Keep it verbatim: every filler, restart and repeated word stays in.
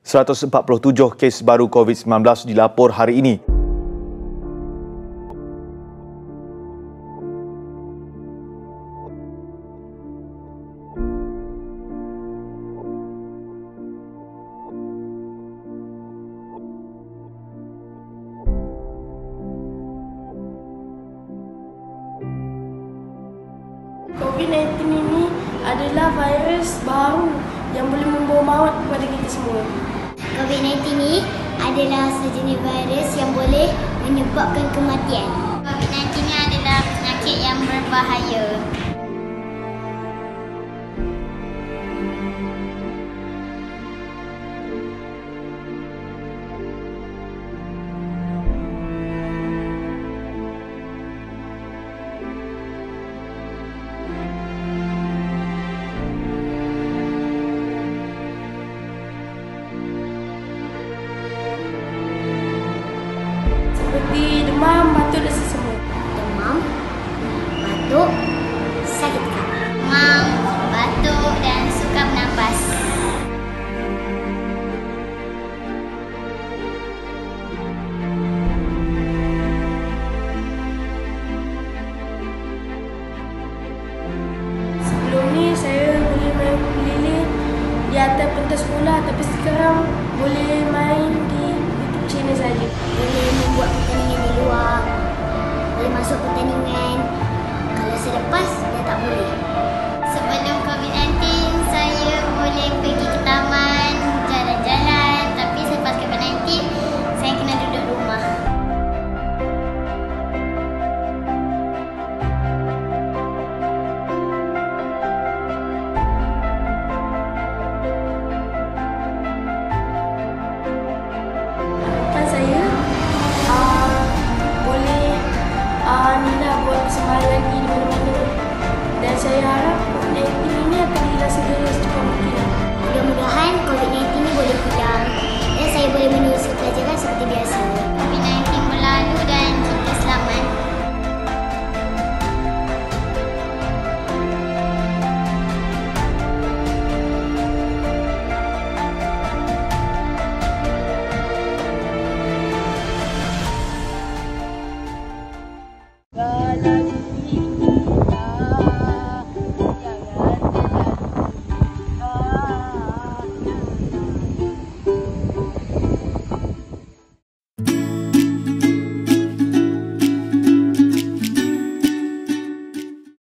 seratus empat puluh tujuh kes baru COVID sembilan belas dilapor hari ini. COVID sembilan belas ini adalah virus baru yang boleh membawa maut kepada kita semua. COVID sembilan belas ini adalah sejenis virus yang boleh menyebabkan kematian. COVID sembilan belas ini adalah penyakit yang berbahaya. Seperti demam, batuk dan sesama. Demam, batuk, sakit kepala. Demam, batuk dan sukar bernafas. Sebelum ni saya boleh main keliling di atas pentas sekolah, tapi sekarang boleh main di YouTube channel saja. Boleh membuat pertandingan di luar, boleh masuk pertandingan. Kalau selepas, dah tak boleh. Sebelum COVID sembilan belas, saya boleh pergi ke taman, jalan-jalan. Tapi selepas COVID sembilan belas, saya kena duduk rumah. Harapan saya uh, boleh uh, Nina buat persembahan lagi di mana-mana, dan saya harap